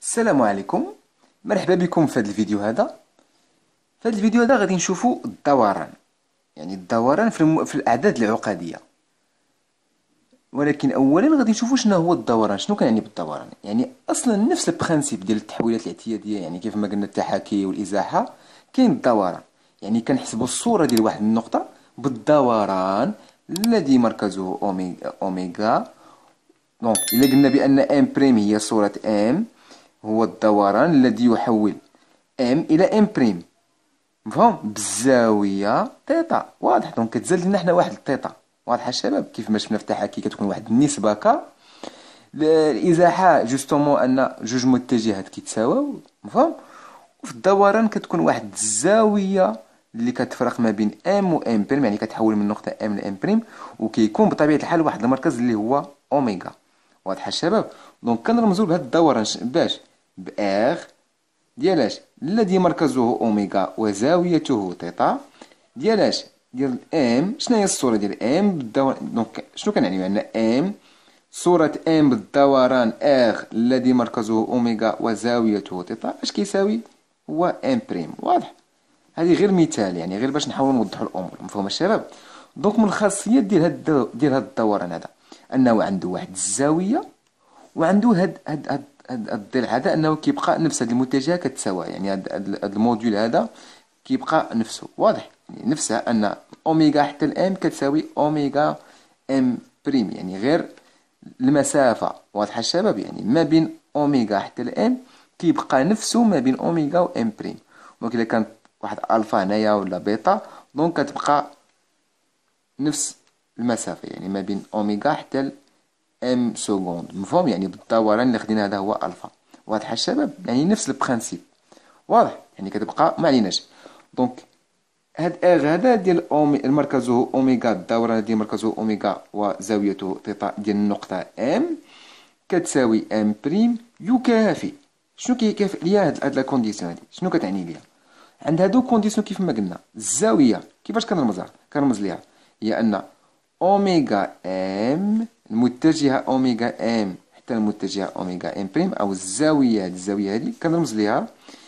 السلام عليكم. مرحبا بكم في هذا الفيديو هذا. في هذا الفيديو هذا غادي نشوفوا الدوران، يعني الدوران في الاعداد العقديه. ولكن اولا غادي نشوفوا شنو هو الدوران، شنو كنعني بالدوران. يعني اصلا نفس البرانسيپ ديال التحويلات الاعتياديه، يعني كيف ما قلنا التحاكي والازاحه كاين الدوران. يعني كنحسبوا الصوره ديال واحد النقطه بالدوران الذي مركزه اوميغا. دونك الا قلنا بان ام بريم هي صوره ام، هو الدوران الذي يحول ام الى ام بريم، مفهوم، بالزاويه تيتا. واضح؟ دونك كتزاد لنا حنا واحد التيتا. واضحه الشباب؟ كيف ما شفنا في التحاكي كتكون واحد النسبه الازاحه جوستومون ان جوج متجهات كيتساواو، مفهوم. وفي الدوران كتكون واحد الزاويه اللي كتفرق ما بين ام و ام بريم، يعني كتحول من نقطه ام لام بريم، وكيكون بطبيعه الحال واحد المركز اللي هو اوميغا. واضحه الشباب؟ دونك كنرمزوا لهذا الدوران باش بار ديال الذي مركزه اوميغا وزاويته تيتا ديال ديال ام. شنو هي الصوره ديال ام بالدوران؟ دونك شنو كنعني ان ام صوره ام بالدوران ار الذي مركزه اوميغا وزاويته تيتا اش كيساوي؟ هو ام بريم. واضح؟ هذه غير مثال، يعني غير باش نحاول نوضحوا الامور، مفهوم الشباب؟ دونك من الخاصيات ديال هاد الدوران هذا انه عنده واحد الزاويه، وعنده هاد الضلع هذا انه كيبقى نفس هاد المتجهه كتساوى. يعني هاد الموديول هذا كيبقى نفسه. واضح؟ يعني نفسها ان اوميغا حتى الام كتساوي اوميغا ام بريم، يعني غير المسافه. واضحه الشباب؟ يعني ما بين اوميغا حتى الام كيبقى نفسه ما بين اوميغا و ام بريم. دونك الا كانت واحد الفا هنايا ولا بيتا، دونك كتبقى نفس المسافه، يعني ما بين اوميغا حتى ام سكوند، مفهوم. يعني بالدوران اللي خدينا هذا هو الفا. واضح الشباب؟ يعني نفس البرانسيپ. واضح؟ يعني كتبقى ما عليناش. دونك هاد ار هذا ديال مركزه اوميغا، الدوران ديال مركزه اوميغا وزاويته تيتا ديال النقطه ام كتساوي ام بريم يكافئ. شنو كيكافئ ليا هاد لا كونديسيون هادي؟ شنو كتعني ليا؟ عند هادو كونديسيون كيف ما قلنا الزاويه كيفاش كنرمزها؟ كنرمز ليها هي ان اوميغا ام المتجهه اوميغا ام حتى المتجهه اوميغا ام بريم، او الزاويه هذه كنرمز ليها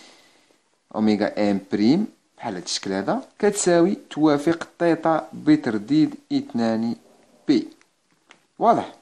اوميغا ام بريم بحال هذا الشكل هذا، كتساوي توافق تيتا بترديد 2 بي. واضح؟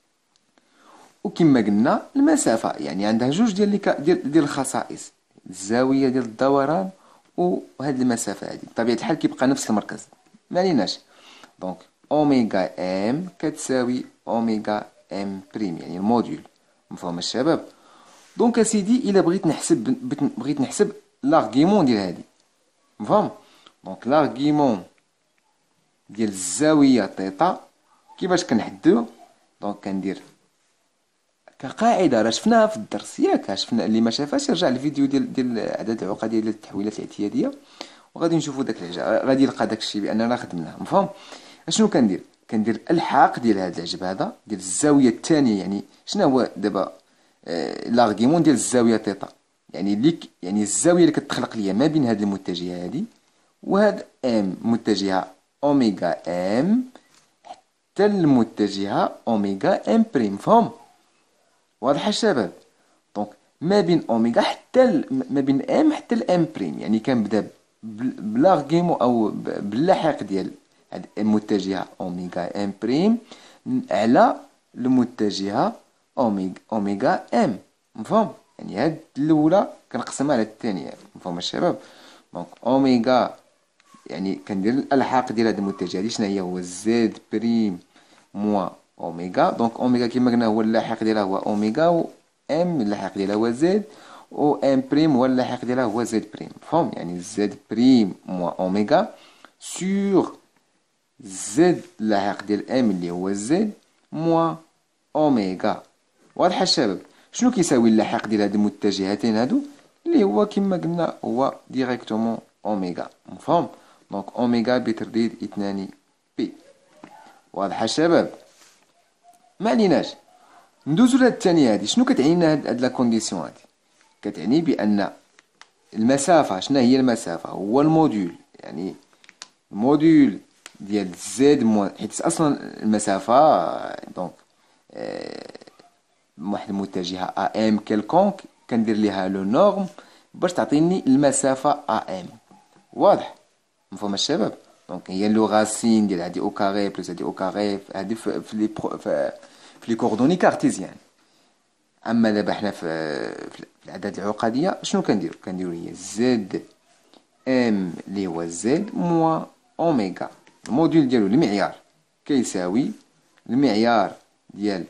وكما قلنا المسافه يعني عندها جوج ديال الخصائص، الزاويه ديال الدوران وهاد المسافه هذه بطبيعه الحال كيبقى نفس المركز، ما عليناش. دونك اوميغا ام كتساوي اوميغا ام بريم، يعني الموديول، مفهوم الشباب؟ دونك اسيدي الا بغيت نحسب لارغيمون ديال هادي، مفهوم. دونك لارغيمون ديال الزاويه تيتا كيفاش كنحددو؟ دونك كندير كقاعده، راه شفناها في الدرس ياك، شفنا. اللي ما شافاش يرجع للفيديو ديال الاعداد العقديه ديال التحويلات الاعتياديه وغادي نشوفوا داك العجب، غادي يلقى داك الشيء باننا خدمناه، مفهوم. اشنو كندير الحاق ديال هذا العجب هذا ديال الزاويه الثانيه. يعني شنو هو دابا لارغيمون ديال الزاويه تيتا؟ يعني يعني الزاويه اللي كتخلق ليا ما بين هاد المتجهه هادي وهاد ام متجهه اوميغا ام حتى المتجهه اوميغا ام بريم، مفهوم. واضح الشباب؟ دونك ما بين اوميغا حتى ما بين ام حتى الام بريم، يعني كنبدا بلارغيمون او باللاحق ديال هاد المتجهه اوميغا ام بريم على المتجهه اوميغا ام، مفهوم. يعني هاد الاولى كنقسمها على الثانيه، مفهوم الشباب؟ دونك اوميغا يعني كندير الالحاق ديال هاد المتجه هادي شنو هي؟ هو زد بريم موا اوميغا. دونك اوميغا كما قلنا هو اللاحق ديالها هو اوميغا، و ام اللاحق ديالها هو زد، و ام بريم هو اللاحق ديالها هو زد بريم، مفهوم. يعني زد بريم موا اوميغا سور زد اللاحق ديال ام اللي هو زد موا اوميغا. واضح الشباب؟ شنو كيساوي اللاحق ديال هاد المتجهتين هادو؟ اللي هو كما قلنا هو ديريكتومون اوميغا، مفهوم. دونك اوميغا بترديد 2 بي. واضح الشباب؟ ما عليناش. ندوزو لهاد الثانيه هادي. شنو كتعني لنا هاد لا كونديسيون هادي؟ كتعني بان المسافه، شنو هي المسافه؟ هو الموديول، يعني الموديول ديال زد حيت اصلا المسافه دونك واحد المتجهه ام كيلكونك كندير ليها لو نورم باش تعطيني المسافة ام. واضح؟ مفهوم الشباب؟ دونك هي لو غاسين ديال هادي او كاري بلس هادي او كاري هادي في لي كوردوني كارتيزيان. اما دابا حنا في الاعداد العقديه شنو كنديرو هي زد ام اللي هو زد موا اوميغا. الموديل ديالو المعيار كيساوي المعيار ديال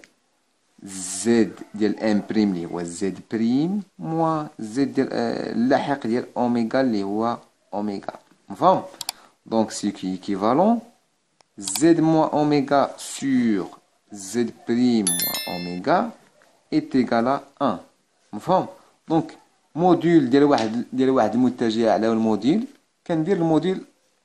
زد ديال ام بريم اللي هو زد بريم موا زد ديال اللاحق ديال اوميغا اللي هو اوميغا. مفهوم؟ دونك سي كي ايكيفالون زد موا اوميغا سور زد بريم موا اوميغا est égal à 1. مفهوم؟ دونك موديل ديال واحد المتجه على الموديل كندير الموديل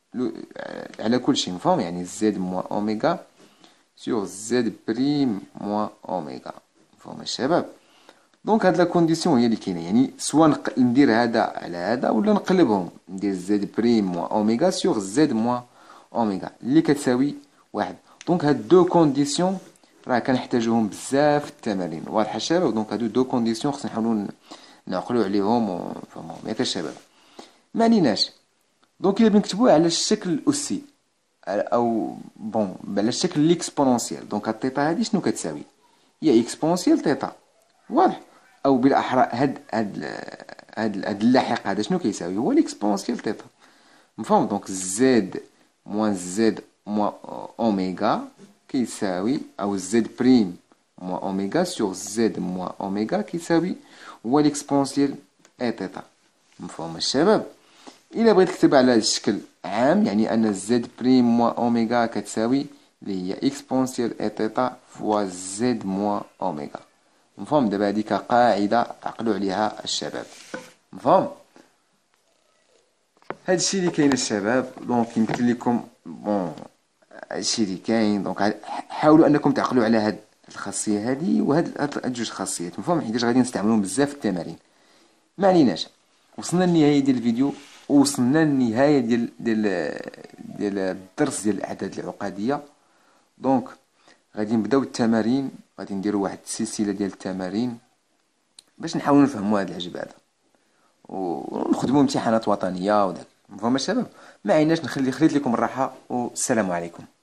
على كل شيء. مفهوم؟ يعني زد موا اوميغا سور زد بريم موا اوميغا. مفهوم الشباب؟ دونك هاد لا كونديسيون هي اللي كاينه، يعني سواء ندير هذا على هذا ولا نقلبهم ندير زد بريم موا اوميغا سور زد موا اوميغا اللي كتساوي واحد. دونك هاد دو كونديسيون راه كنحتاجوهم بزاف في التمارين. واضح الشباب؟ دونك هادو دو كونديسيون خصنا نحاولوا نعقلوا عليهم ونفهموهم ياك الشباب. ما عليناش. دونك الا بنكتبوه على الشكل الاسي او بون على الشكل ليكسبونونسيال، دونك الثيتا هادي شنو كتساوي؟ هي اكسبونسيال ثيتا. واضح؟ او بالاحرى هاد اللاحق هذا شنو كيساوي؟ هو ليكسبونسيال ثيتا. مفهوم؟ دونك زد موان زد موان اوميغا كيساوي او زد بريم موان اوميغا سور زد موان اوميغا كيساوي هو ليكسبونسيال اي ثيتا. مفهوم الشباب؟ الا بغيت تكتب على هذا الشكل عام يعني ان زد بريم موان اوميغا كتساوي اللي هي اكسبونسيال اي ثيتا فوا زد موان اوميغا. مفهوم؟ دابا هذيك قاعده عقلوا عليها الشباب. مفهوم؟ هادشي اللي كاين الشباب. دونك يمكن لكم بون هادشي اللي كاين. دونك حاولوا انكم تعقلوا على هاد الخاصيه هادي وهاد جوج خاصيات. مفهوم؟ حيت غادي نستعملوهم بزاف في التمارين. ما عليناش. وصلنا للنهايه ديال الفيديو ووصلنا للنهايه ديال الدرس ديال الاعداد العقديه. دونك غادي نبداو التمارين، غادي نديروا واحد السلسله ديال التمارين باش نحاولوا نفهموا هاد العجب هذا ونخدموا امتحانات وطنيه وداك. مفهوم الشباب؟ ما عيناش. خليت لكم الراحه والسلام عليكم.